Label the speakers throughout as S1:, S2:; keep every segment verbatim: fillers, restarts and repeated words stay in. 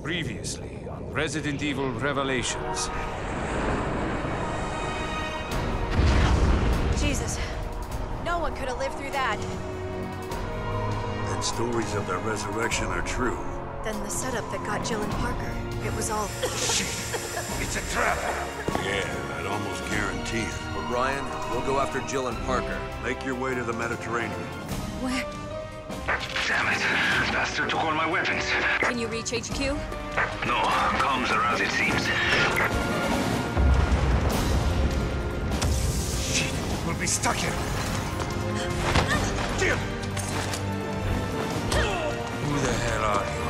S1: Previously on Resident Evil Revelations.
S2: Jesus. No one could have lived through that.
S3: And stories of their resurrection are true.
S2: Then the setup that got Jill and Parker, it was all...
S3: Shit! It's a trap! Yeah, I'd almost guarantee it.
S4: Ryan, we'll go after Jill and Parker.
S3: Make your way to the Mediterranean.
S2: Where?
S5: Damn it. Bastard took all my weapons.
S2: Can you reach H Q?
S5: No, comms are as it seems.
S3: Shit, we'll be stuck here. Jill! Who the hell are you?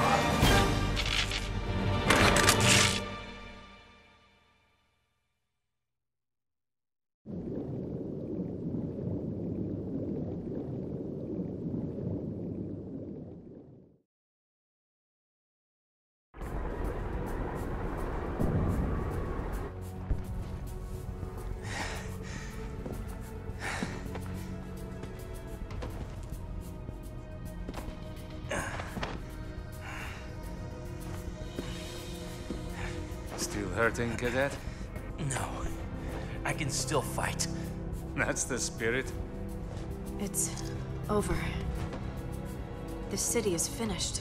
S1: Still hurting, Cadet?
S6: No. I can still fight.
S1: That's the spirit.
S2: It's over. The city is finished.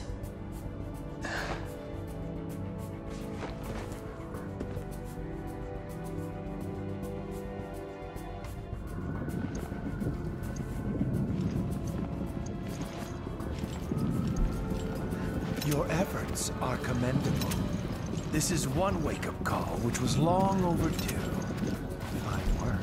S7: Your efforts are commendable. This is one wake-up call, which was long overdue. Fine work.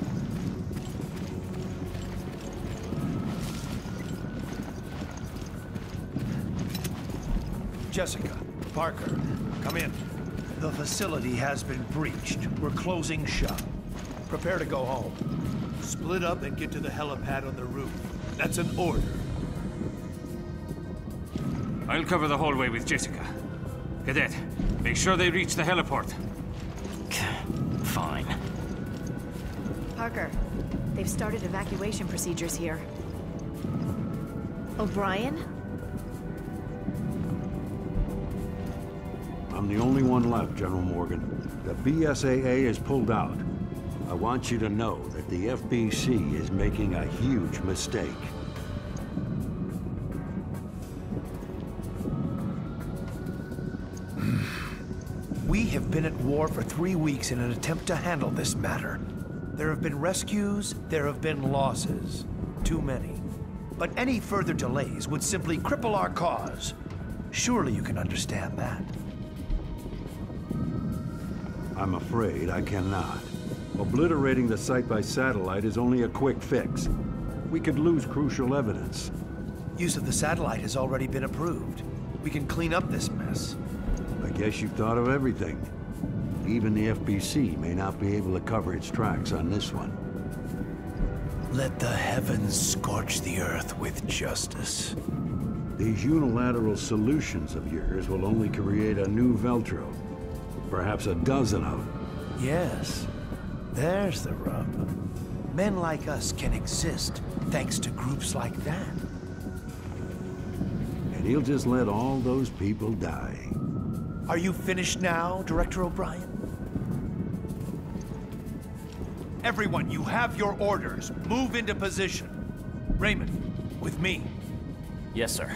S7: Jessica, Parker, come in. The facility has been breached. We're closing shop. Prepare to go home.
S8: Split up and get to the helipad on the roof. That's an order.
S1: I'll cover the hallway with Jessica. Cadet, make sure they reach the heliport.
S6: Fine.
S2: Parker, they've started evacuation procedures here. O'Brien?
S3: I'm the only one left, General Morgan. The B S A A is pulled out. I want you to know that the F B C is making a huge mistake.
S7: We have been at war for three weeks in an attempt to handle this matter. There have been rescues, there have been losses. Too many. But any further delays would simply cripple our cause. Surely you can understand that.
S3: I'm afraid I cannot. Obliterating the site by satellite is only a quick fix. We could lose crucial evidence.
S7: Use of the satellite has already been approved. We can clean up this mess.
S3: I guess you've thought of everything. Even the F B C may not be able to cover its tracks on this one.
S7: Let the heavens scorch the earth with justice.
S3: These unilateral solutions of yours will only create a new Veltro. Perhaps a dozen of them.
S7: Yes, there's the rub. Men like us can exist thanks to groups like that.
S3: And he'll just let all those people die.
S7: Are you finished now, Director O'Brien? Everyone, you have your orders. Move into position. Raymond, with me.
S6: Yes, sir.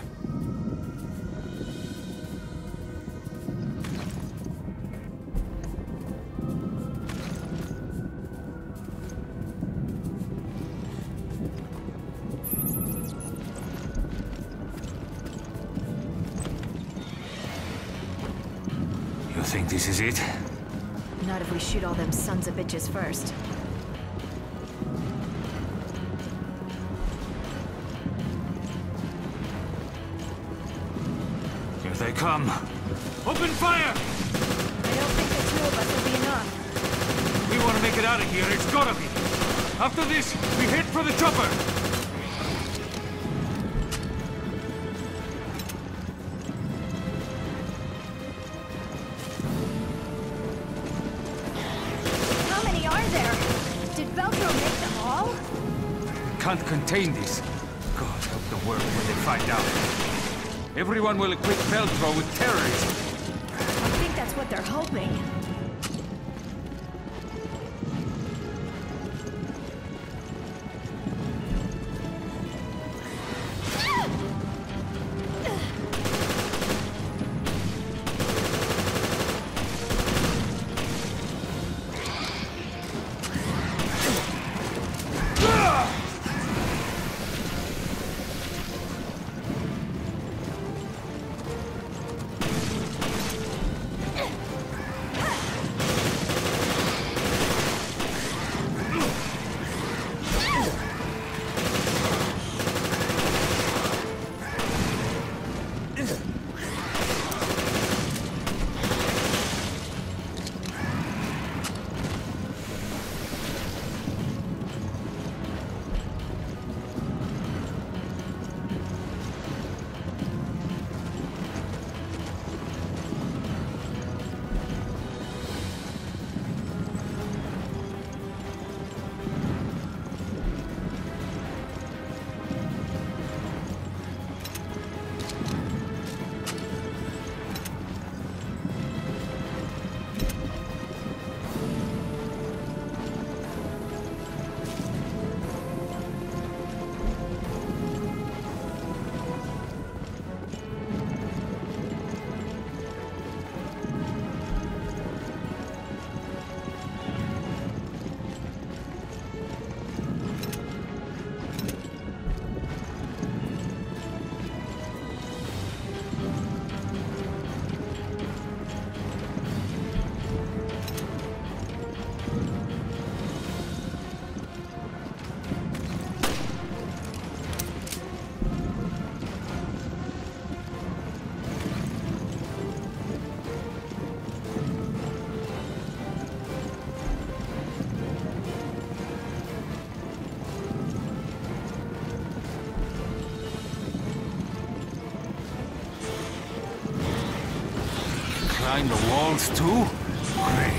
S1: You think this is it?
S2: Not if we shoot all them sons of bitches first.
S1: Here they come. Open fire!
S2: I don't think the two of us will be enough.
S1: We want to make it out of here. It's gotta be. After this, we head for the chopper.
S2: How many are there? Did Velcro make them all?
S1: We can't contain this. God help the world when they find out. Everyone will equip Velcro with terrorism.
S2: think that's what they're hoping.
S1: Climb the walls too? Great.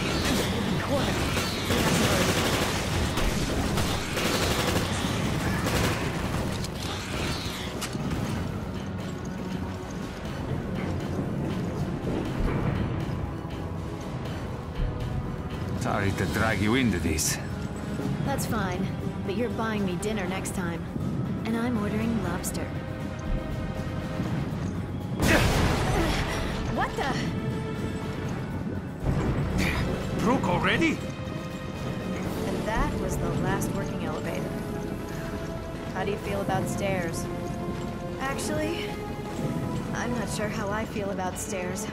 S1: Sorry to drag you into this.
S2: That's fine, but you're buying me dinner next time. And I'm ordering lobster. What the?
S1: Broke already?
S2: And that was the last working elevator. How do you feel about stairs? Actually, I'm not sure how I feel about stairs.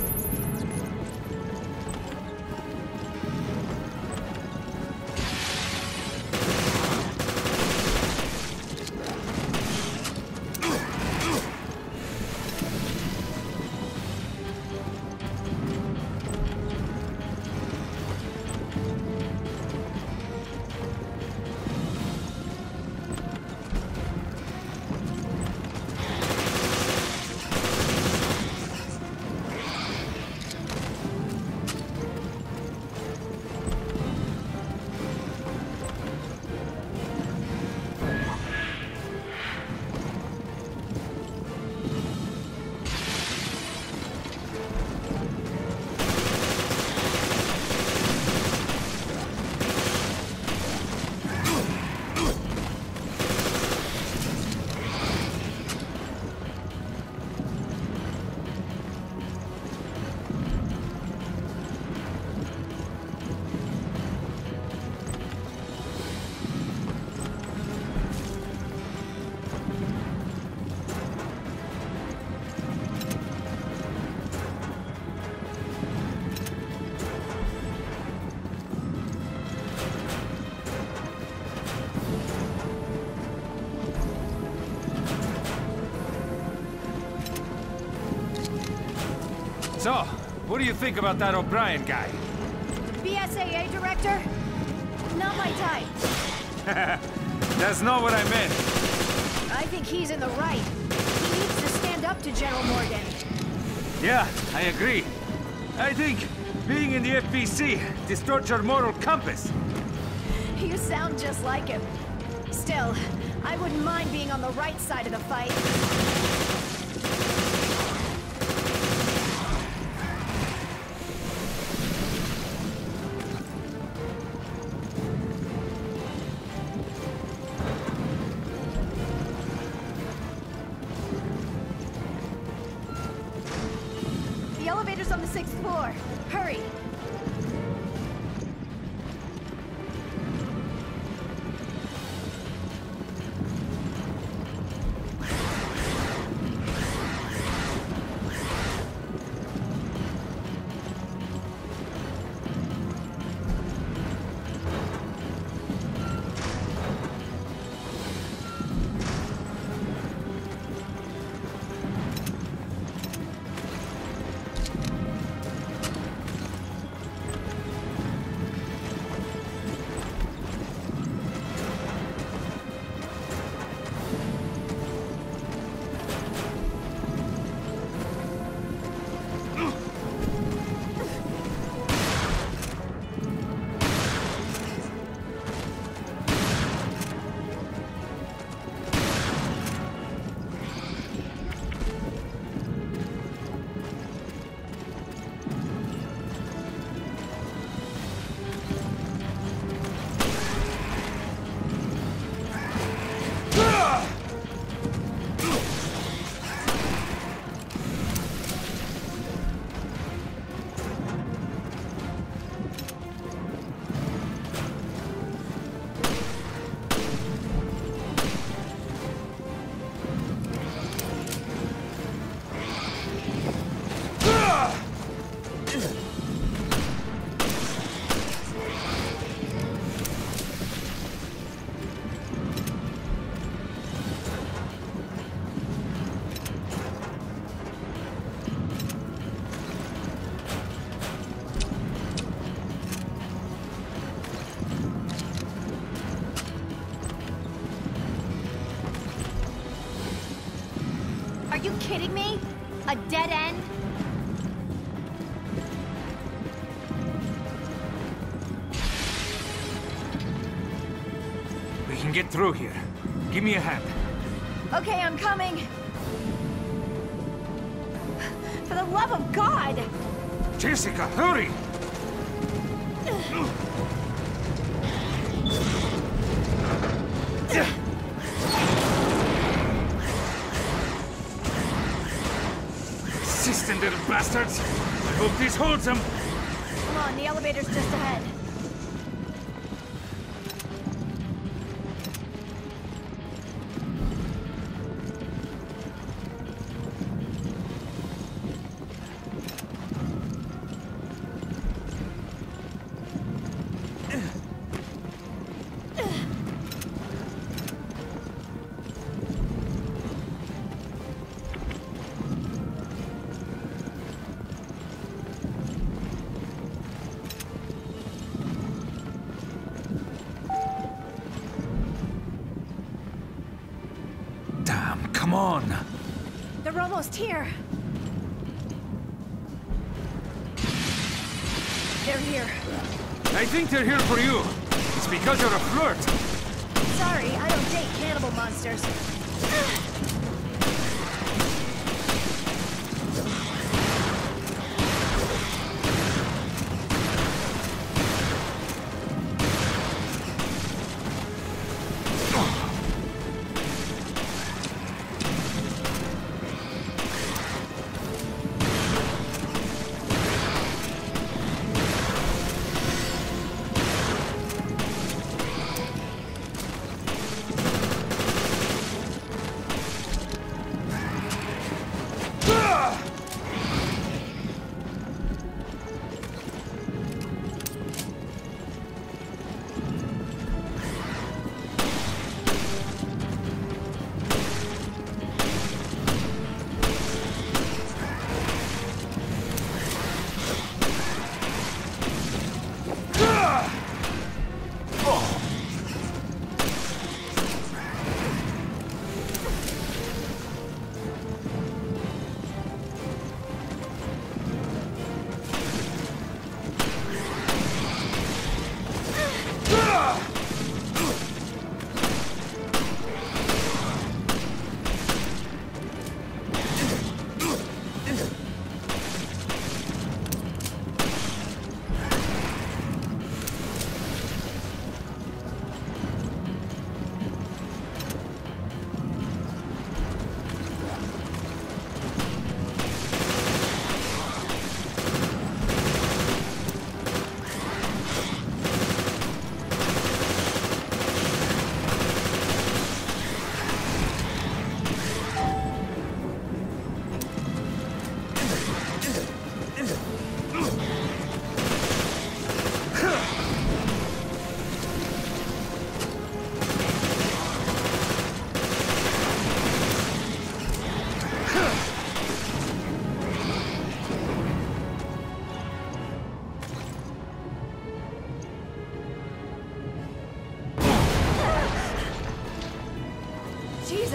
S1: So, what do you think about that O'Brien guy?
S2: B S A A director? Not my type.
S1: That's not what I meant.
S2: I think he's in the right. He needs to stand up to General Morgan.
S1: Yeah, I agree. I think being in the F B C distorts your moral compass.
S2: You sound just like him. Still, I wouldn't mind being on the right side of the fight. Hurry! Are you kidding me? A dead end?
S1: We can get through here. Give me a hand.
S2: Okay, I'm coming. For the love of God!
S1: Jessica, hurry! Persistent little bastards! I hope this holds them!
S2: Come on, the elevator's just ahead.
S1: Come on!
S2: They're almost here. They're here.
S1: I think they're here for you. It's because you're a flirt.
S2: Sorry, I don't date cannibal monsters.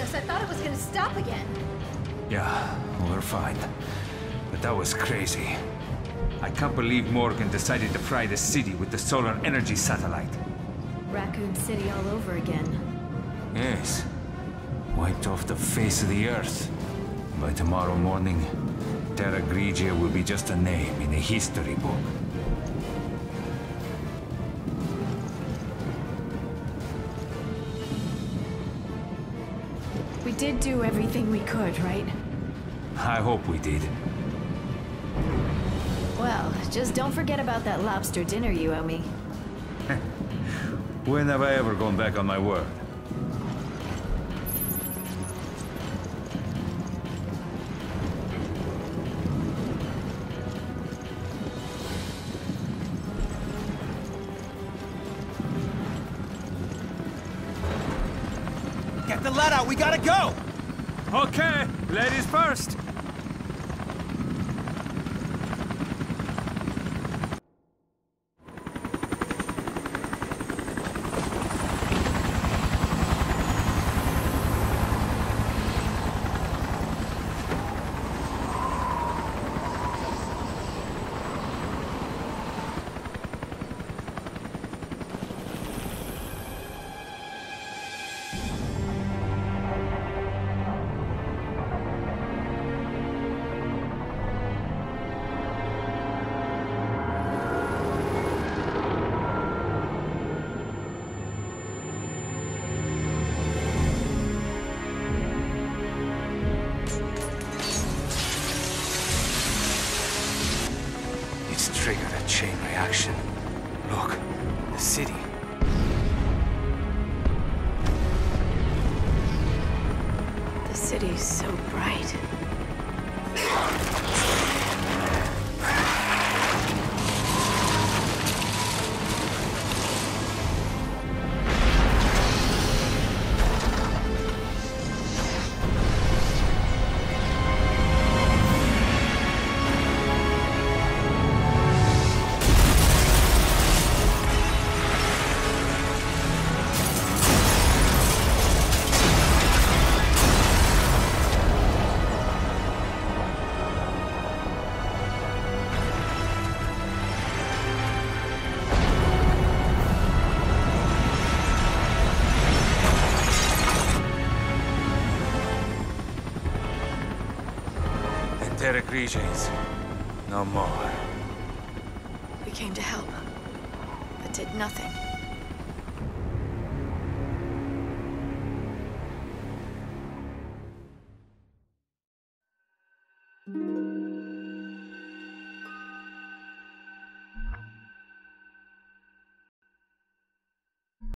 S2: worse. I thought it was gonna stop again.
S1: Yeah, we're fine. But that was crazy. I can't believe Morgan decided to fry the city with the solar energy satellite.
S2: Raccoon City all over again.
S1: Yes. Wiped off the face of the Earth. By tomorrow morning, Terra Grigia will be just a name in a history book.
S2: We did do everything we could, right?
S1: I hope we did.
S2: Well, just don't forget about that lobster dinner you owe me.
S1: When have I ever gone back on my word?
S6: Get the lead out, we gotta go!
S1: Okay, ladies first.
S6: Triggered a chain reaction. Look, the city.
S2: The city's so bright.
S1: Terra Grigians. No more.
S2: We came to help, but did nothing.
S9: Thank you.